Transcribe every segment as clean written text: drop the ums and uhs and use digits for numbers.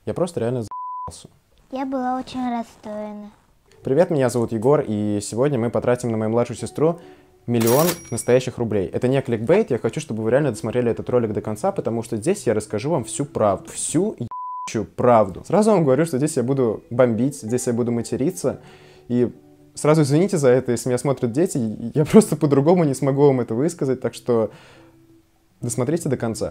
Я просто реально за***ался. Я была очень расстроена. Привет, меня зовут Егор, и сегодня мы потратим на мою младшую сестру 1 000 000 настоящих рублей. Это не кликбейт, я хочу, чтобы вы реально досмотрели этот ролик до конца, потому что здесь я расскажу вам всю правду. Всю ебучую правду. Сразу вам говорю, что здесь я буду бомбить, здесь я буду материться, и сразу извините за это, если меня смотрят дети, я просто по-другому не смогу вам это высказать, так что досмотрите до конца.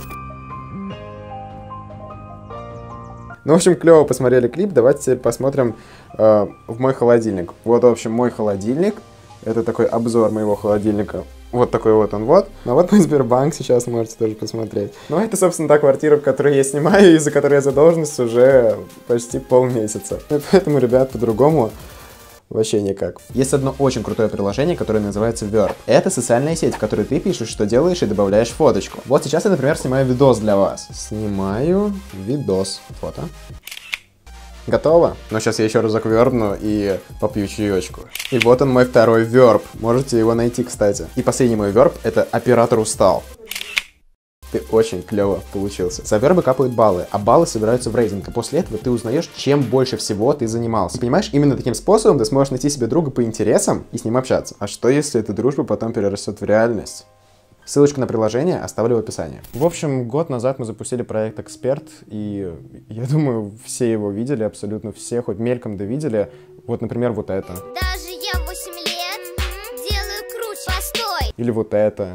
Ну, в общем, клево посмотрели клип, давайте теперь посмотрим в мой холодильник. Вот, в общем, мой холодильник. Это такой обзор моего холодильника. Вот такой вот он вот. Ну вот мой Сбербанк сейчас можете тоже посмотреть. Ну, это, собственно, та квартира, в которой я снимаю, и за которой я задолженность уже почти полмесяца. И поэтому, ребят, по-другому вообще никак. Есть одно очень крутое приложение, которое называется Verb. Это социальная сеть, в которой ты пишешь, что делаешь, и добавляешь фоточку. Вот сейчас я, например, снимаю видос для вас. Снимаю видос. Фото. Готово? Но сейчас я еще разок вербну и попью чаечку. И вот он, мой второй верб. Можете его найти, кстати. И последний мой верб — это оператор устал. Ты очень клево получился. За вербы капают баллы, а баллы собираются в рейтинг. И после этого ты узнаешь, чем больше всего ты занимался. И понимаешь, именно таким способом ты сможешь найти себе друга по интересам и с ним общаться. А что, если эта дружба потом перерастет в реальность? Ссылочку на приложение оставлю в описании. В общем, год назад мы запустили проект «Эксперт», и я думаю, все его видели, абсолютно все, хоть мельком да видели. Вот, например, вот это. Даже я 8 лет делаю круче. Постой! Или вот это.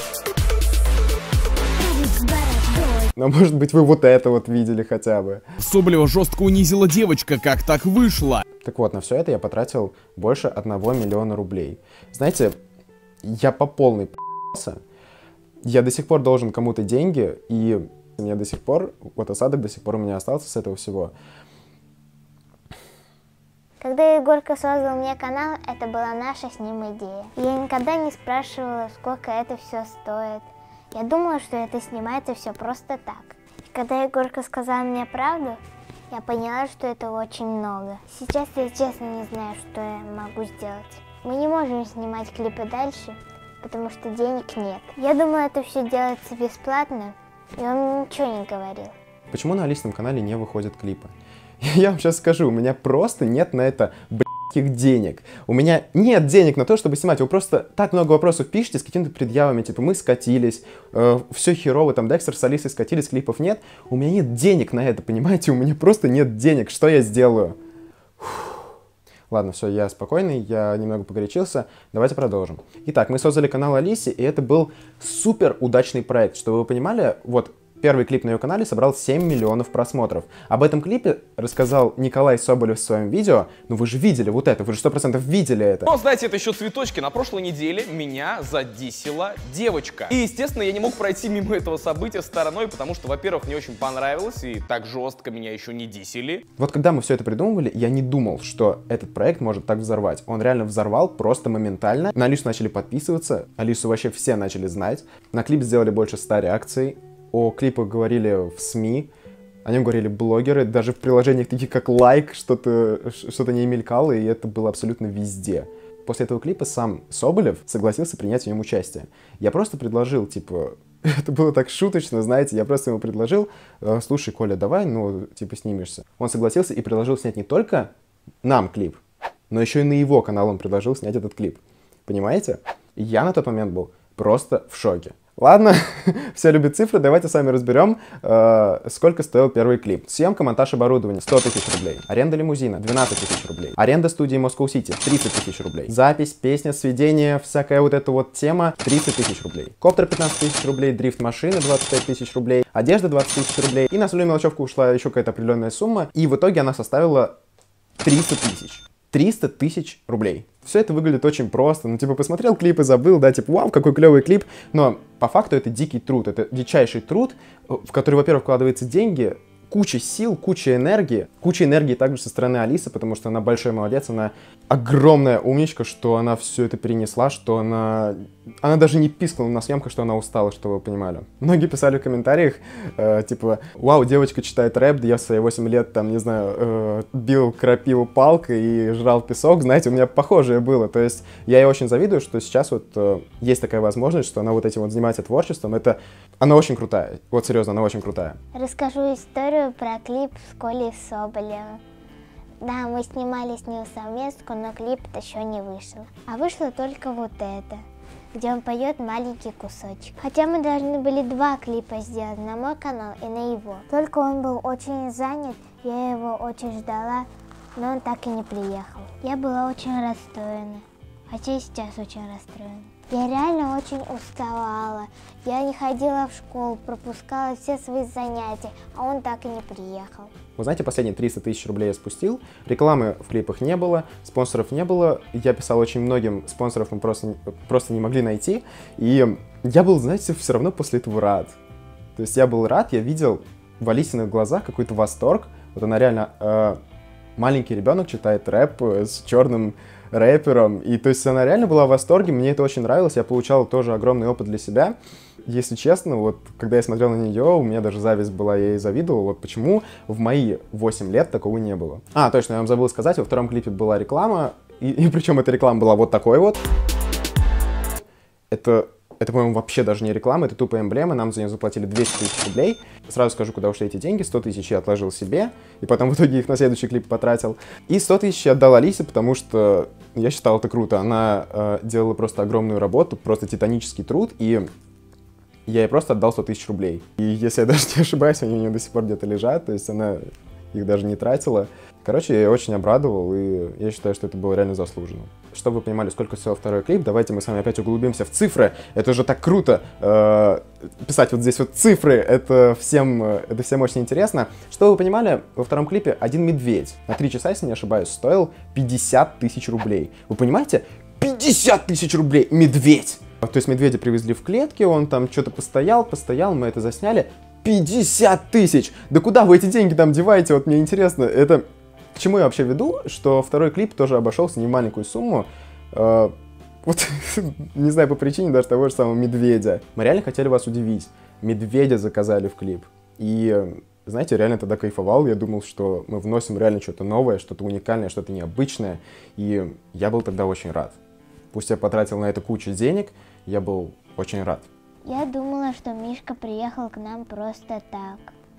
Но, может быть, вы вот это вот видели хотя бы. Соболева жестко унизила девочка, как так вышло? Так вот, на все это я потратил больше 1 миллиона рублей. Знаете, я по полной п***ся. Я до сих пор должен кому-то деньги, и мне до сих пор, вот осадок до сих пор у меня остался с этого всего. Когда Егорка создал мне канал, это была наша с ним идея. Я никогда не спрашивала, сколько это все стоит. Я думала, что это снимается все просто так. И когда Егорка сказал мне правду, я поняла, что это очень много. Сейчас я честно не знаю, что я могу сделать. Мы не можем снимать клипы дальше, потому что денег нет. Я думала, это все делается бесплатно, и он мне ничего не говорил. Почему на Алисином канале не выходят клипы? Я вам сейчас скажу, у меня просто нет на это денег. У меня нет денег на то, чтобы снимать. Вы просто так много вопросов пишете с какими-то предъявами, типа мы скатились, все херово, там Декстер с Алисой скатились, клипов нет. У меня нет денег на это, понимаете? У меня просто нет денег. Что я сделаю? Ладно, все, я спокойный, я немного погорячился. Давайте продолжим. Итак, мы создали канал Алисе, и это был супер удачный проект. Чтобы вы понимали, вот первый клип на ее канале собрал 7 миллионов просмотров. Об этом клипе рассказал Николай Соболев в своем видео. Ну вы же видели вот это, вы же 100% видели это. Но знаете, это еще цветочки. На прошлой неделе меня задисила девочка. И, естественно, я не мог пройти мимо этого события стороной, потому что, во-первых, мне очень понравилось, и так жестко меня еще не дисили. Вот когда мы все это придумывали, я не думал, что этот проект может так взорвать. Он реально взорвал просто моментально. На Алису начали подписываться, Алису вообще все начали знать. На клип сделали больше 100 реакций. О клипах говорили в СМИ, о нем говорили блогеры, даже в приложениях таких как Лайк что-то не мелькало, и это было абсолютно везде. После этого клипа сам Соболев согласился принять в нем участие. Я просто предложил, типа, это было так шуточно, знаете, я просто ему предложил, слушай, Коля, давай, ну, типа, снимешься. Он согласился и предложил снять не только нам клип, но еще и на его канал он предложил снять этот клип. Понимаете? И я на тот момент был просто в шоке. Ладно, все любят цифры, давайте сами разберем, сколько стоил первый клип. Съемка, монтаж оборудования 100 000 рублей. Аренда лимузина 12 000 рублей. Аренда студии Moscow City 30 000 рублей. Запись, песня, сведение, всякая вот эта вот тема 30 000 рублей. Коптер 15 000 рублей, дрифт машины 25 000 рублей, одежда 20 000 рублей. И на солевую мелочевку ушла еще какая-то определенная сумма. И в итоге она составила 300 000. 300 000 рублей. Все это выглядит очень просто. Ну, типа, посмотрел клип и забыл, да, типа, вау, какой клевый клип. Но по факту это дикий труд, это дичайший труд, в который, во-первых, вкладываются деньги, куча сил, куча энергии также со стороны Алисы, потому что она большой молодец, она огромная умничка, что она все это перенесла, что она Она даже не пискнула на съемках, что она устала, чтобы вы понимали. Многие писали в комментариях, типа, вау, девочка читает рэп, да я в свои 8 лет, там, не знаю, бил крапиву палкой и жрал песок. Знаете, у меня похожее было. То есть я ей очень завидую, что сейчас вот есть такая возможность, что она вот этим вот занимается творчеством. Она очень крутая. Вот серьезно, она очень крутая. Расскажу историю про клип с Колей Соболевым. Да, мы снимали с ним совместку, но клип еще не вышел. А вышло только вот это, где он поет маленький кусочек. Хотя мы должны были 2 клипа сделать, на мой канал и на его. Только он был очень занят, я его очень ждала, но он так и не приехал. Я была очень расстроена, хотя и сейчас очень расстроена. Я реально очень уставала, я не ходила в школу, пропускала все свои занятия, а он так и не приехал. Вы знаете, последние 300 тысяч рублей я спустил, рекламы в клипах не было, спонсоров не было, я писал очень многим, спонсоров мы просто не могли найти, и я был, знаете, все равно после этого рад. То есть я был рад, я видел в Алисиных глазах какой-то восторг, вот она реально, маленький ребенок читает рэп с черным рэпером, и то есть она реально была в восторге, мне это очень нравилось, я получал тоже огромный опыт для себя. Если честно, вот когда я смотрел на нее, у меня даже зависть была, я ей завидовал, вот почему в мои 8 лет такого не было. А, точно, я вам забыл сказать, во втором клипе была реклама, и причем эта реклама была вот такой вот. Это, по-моему, вообще даже не реклама, это тупо эмблема, нам за нее заплатили 200 тысяч рублей. Сразу скажу, куда ушли эти деньги, 100 тысяч я отложил себе, и потом в итоге их на следующий клип потратил. И 100 тысяч я отдал Алисе, потому что я считал это круто, она делала просто огромную работу, просто титанический труд, и я ей просто отдал 100 тысяч рублей. И если я даже не ошибаюсь, они у нее до сих пор где-то лежат, то есть она их даже не тратила. Короче, я ее очень обрадовал, и я считаю, что это было реально заслуженно. Чтобы вы понимали, сколько стоил второй клип, давайте мы с вами опять углубимся в цифры. Это же так круто, писать вот здесь вот цифры, это всем очень интересно. Чтобы вы понимали, во втором клипе один медведь на 3 часа, если не ошибаюсь, стоил 50 тысяч рублей. Вы понимаете? 50 тысяч рублей! Медведь! То есть медведя привезли в клетке, он там что-то постоял, мы это засняли. 50 тысяч! Да куда вы эти деньги там деваете? Вот мне интересно, это... К чему я вообще веду? Что второй клип тоже обошелся не в маленькую сумму. Вот, не знаю, по причине даже того же самого медведя. Мы реально хотели вас удивить. Медведя заказали в клип. И, знаете, реально тогда кайфовал. Я думал, что мы вносим реально что-то новое, что-то уникальное, что-то необычное. И я был тогда очень рад. Пусть я потратил на это кучу денег, я был очень рад. Я думала, что Мишка приехал к нам просто так.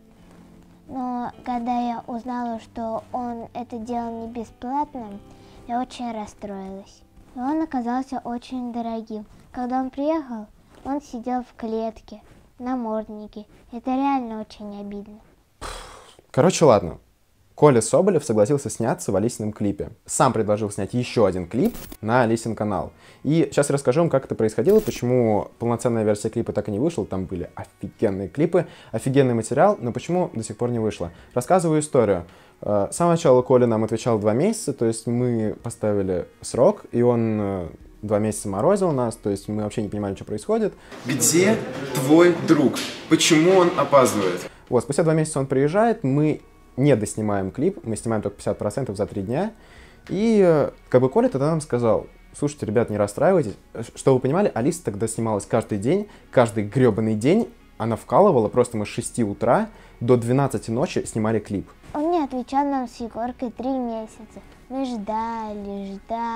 Но когда я узнала, что он это делал не бесплатно, я очень расстроилась. И он оказался очень дорогим. Когда он приехал, он сидел в клетке, в наморднике. Это реально очень обидно. Короче, ладно. Коля Соболев согласился сняться в Алисином клипе. Сам предложил снять еще один клип на Алисин канал. И сейчас я расскажу вам, как это происходило, почему полноценная версия клипа так и не вышла. Там были офигенные клипы, офигенный материал, но почему до сих пор не вышло. Рассказываю историю. С самого начала Коля нам отвечал 2 месяца, то есть мы поставили срок, и он 2 месяца морозил нас, то есть мы вообще не понимали, что происходит. Где твой друг? Почему он опаздывает? Вот, спустя 2 месяца он приезжает, мы не доснимаем клип, мы снимаем только 50% за 3 дня. И как бы Коля тогда нам сказал: слушайте, ребят, не расстраивайтесь. Чтобы вы понимали, Алиса тогда снималась каждый день, каждый гребаный день. Она вкалывала, просто мы с 6 утра до 12 ночи снимали клип. Он не отвечал нам с Егоркой 3 месяца. Мы ждали,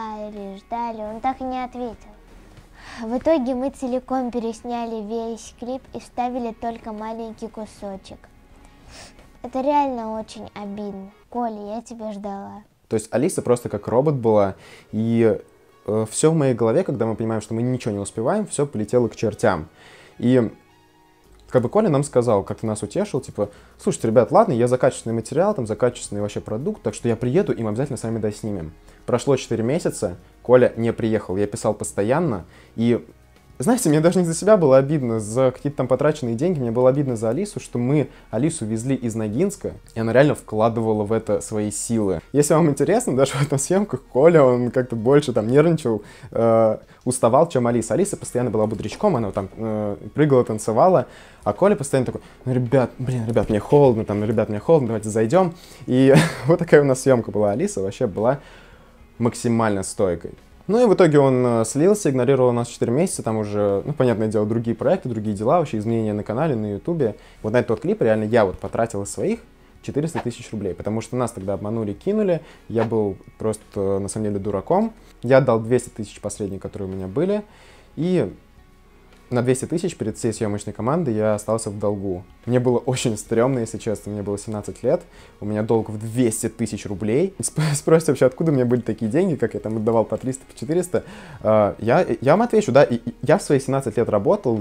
он так и не ответил. В итоге мы целиком пересняли весь клип и вставили только маленький кусочек. Это реально очень обидно. Коля, я тебя ждала. То есть Алиса просто как робот была, и все в моей голове, когда мы понимаем, что мы ничего не успеваем, все полетело к чертям. И как бы Коля нам сказал, как-то нас утешил, типа: слушайте, ребят, ладно, я за качественный материал, там, за качественный вообще продукт, так что я приеду, и мы обязательно с вами доснимем. Прошло 4 месяца, Коля не приехал, я писал постоянно, и... Знаете, мне даже не за себя было обидно, за какие-то там потраченные деньги, мне было обидно за Алису, что мы Алису везли из Ногинска, и она реально вкладывала в это свои силы. Если вам интересно, даже в этом съемках Коля, он как-то больше там нервничал, уставал, чем Алиса. Алиса постоянно была бодрячком, она там прыгала, танцевала, а Коля постоянно такой: ну, ребят, мне холодно, давайте зайдем. И вот такая у нас съемка была. Алиса вообще была максимально стойкой. Ну и в итоге он слился, игнорировал нас 4 месяца, там уже, ну, понятное дело, другие проекты, другие дела, вообще изменения на канале, на ютубе. Вот на этот клип реально я вот потратил из своих 400 тысяч рублей, потому что нас тогда обманули, кинули, я был просто, на самом деле, дураком. Я отдал 200 тысяч последних, которые у меня были, и на 200 тысяч перед всей съемочной командой я остался в долгу. Мне было очень стрёмно, если честно, мне было 17 лет, у меня долг в 200 тысяч рублей. Спросите вообще, откуда у меня были такие деньги, как я там отдавал по 300, по 400. Я вам отвечу, да, я в свои 17 лет работал,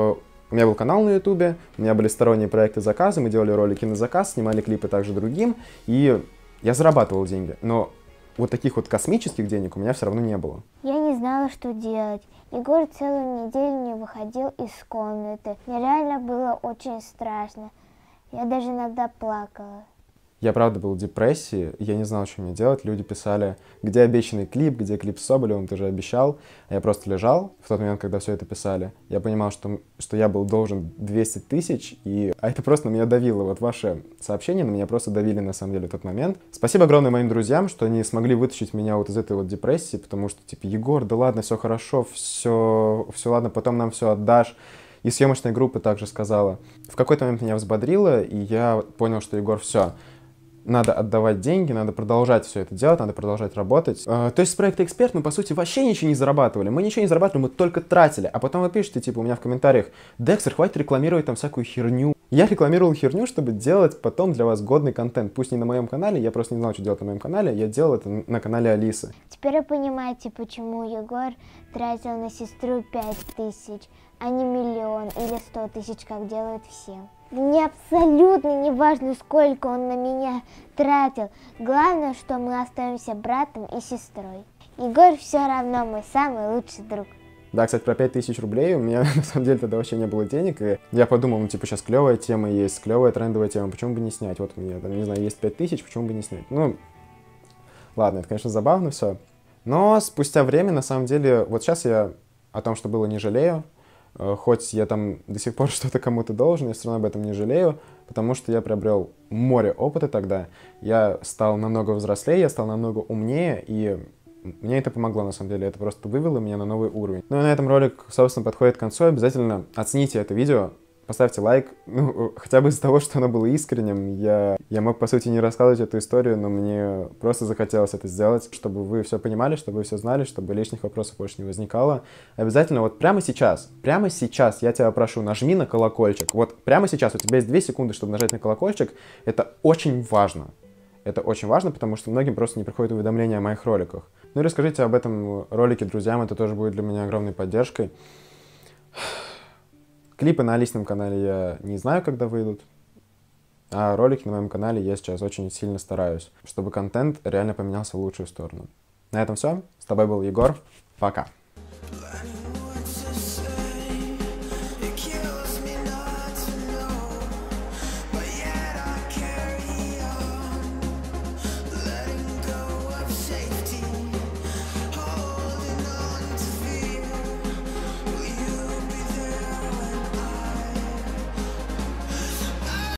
у меня был канал на ютубе, у меня были сторонние проекты заказы, мы делали ролики на заказ, снимали клипы также другим, и я зарабатывал деньги, но вот таких вот космических денег у меня все равно не было. Я не знала, что делать. Егор целую неделю не выходил из комнаты. Мне реально было очень страшно. Я даже иногда плакала. Я правда был в депрессии, я не знал, что мне делать. Люди писали, где обещанный клип, где клип с Соболевым, ты же обещал. А я просто лежал в тот момент, когда все это писали. Я понимал, что я был должен 200 тысяч, а это просто на меня давило. Вот ваши сообщения на меня просто давили на самом деле в тот момент. Спасибо огромное моим друзьям, что они смогли вытащить меня вот из этой вот депрессии, потому что, типа, Егор, да ладно, все хорошо, все ладно, потом нам все отдашь. И съемочная группа также сказала. В какой-то момент меня взбодрило, и я понял, что Егор, все. Надо отдавать деньги, надо продолжать все это делать, надо продолжать работать. То есть с проекта «Эксперт» мы, по сути, вообще ничего не зарабатывали. Мы ничего не зарабатывали, мы только тратили. А потом вы пишете, типа, у меня в комментариях: «Декстер, хватит рекламировать там всякую херню». Я рекламировал херню, чтобы делать потом для вас годный контент. Пусть не на моем канале, я просто не знал, что делать на моем канале, я делал это на канале Алисы. Теперь вы понимаете, почему Егор тратил на сестру 5000, а не 1 000 000 или 100 тысяч, как делают все. Мне абсолютно не важно, сколько он на меня тратил. Главное, что мы остаемся братом и сестрой. Егор все равно мой самый лучший друг. Да, кстати, про 5000 рублей у меня на самом деле тогда вообще не было денег, и я подумал, ну, типа, сейчас клевая тема есть, клевая трендовая тема, почему бы не снять? Вот у меня, там, не знаю, есть 5000, почему бы не снять? Ну, ладно, это, конечно, забавно все, но спустя время, на самом деле, вот сейчас я о том, что было, не жалею. Хоть я там до сих пор что-то кому-то должен, я все равно об этом не жалею, потому что я приобрел море опыта тогда, я стал намного взрослее, я стал намного умнее, и мне это помогло, на самом деле, это просто вывело меня на новый уровень. Ну и на этом ролик, собственно, подходит к концу, обязательно оцените это видео, поставьте лайк, ну, хотя бы из-за того, что оно было искренним. Я мог, по сути, не рассказывать эту историю, но мне просто захотелось это сделать, чтобы вы все понимали, чтобы вы все знали, чтобы лишних вопросов больше не возникало. Обязательно вот прямо сейчас я тебя прошу, нажми на колокольчик. Вот прямо сейчас у тебя есть 2 секунды, чтобы нажать на колокольчик. Это очень важно. Это очень важно, потому что многим просто не приходят уведомления о моих роликах. Ну и расскажите об этом ролике друзьям, это тоже будет для меня огромной поддержкой. Клипы на Алисином канале я не знаю, когда выйдут, а ролики на моем канале я сейчас очень сильно стараюсь, чтобы контент реально поменялся в лучшую сторону. На этом все. С тобой был Егор. Пока.